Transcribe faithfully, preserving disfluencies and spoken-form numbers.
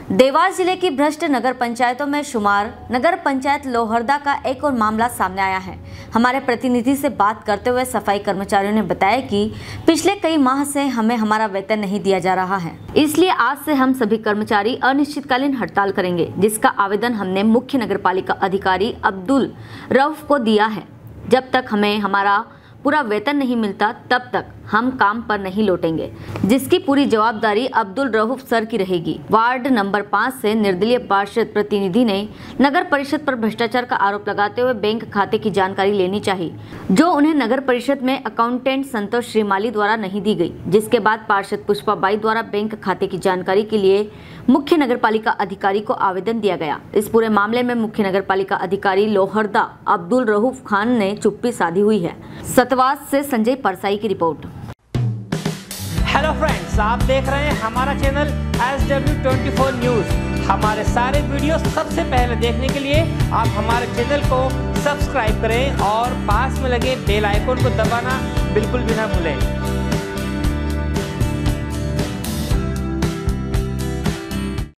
देवास जिले की भ्रष्ट नगर पंचायतों में शुमार नगर पंचायत लोहरदा का एक और मामला सामने आया है। हमारे प्रतिनिधि से बात करते हुए सफाई कर्मचारियों ने बताया कि पिछले कई माह से हमें हमारा वेतन नहीं दिया जा रहा है, इसलिए आज से हम सभी कर्मचारी अनिश्चितकालीन हड़ताल करेंगे, जिसका आवेदन हमने मुख्य नगर पालिका अधिकारी अब्दुल रऊफ को दिया है। जब तक हमें हमारा पूरा वेतन नहीं मिलता तब तक हम काम पर नहीं लौटेंगे, जिसकी पूरी जवाबदारी अब्दुल रऊफ सर की रहेगी। वार्ड नंबर पाँच से निर्दलीय पार्षद प्रतिनिधि ने नगर परिषद पर भ्रष्टाचार का आरोप लगाते हुए बैंक खाते की जानकारी लेनी चाहिए, जो उन्हें नगर परिषद में अकाउंटेंट संतोष श्रीमाली द्वारा नहीं दी गई, जिसके बाद पार्षद पुष्पा बाई द्वारा बैंक खाते की जानकारी के लिए मुख्य नगर पालिका अधिकारी को आवेदन दिया गया। इस पूरे मामले में मुख्य नगर पालिका अधिकारी लोहरदा अब्दुल रऊफ खान ने चुप्पी साधी हुई है। सतवास से संजय परसाई की रिपोर्ट। हेलो फ्रेंड्स, आप देख रहे हैं हमारा channel S W twenty four news. हमारे सारे वीडियो सबसे पहले देखने के लिए आप हमारे चैनल को सब्सक्राइब करें और पास में लगे बेल आइकन को दबाना बिल्कुल भी ना भूलें।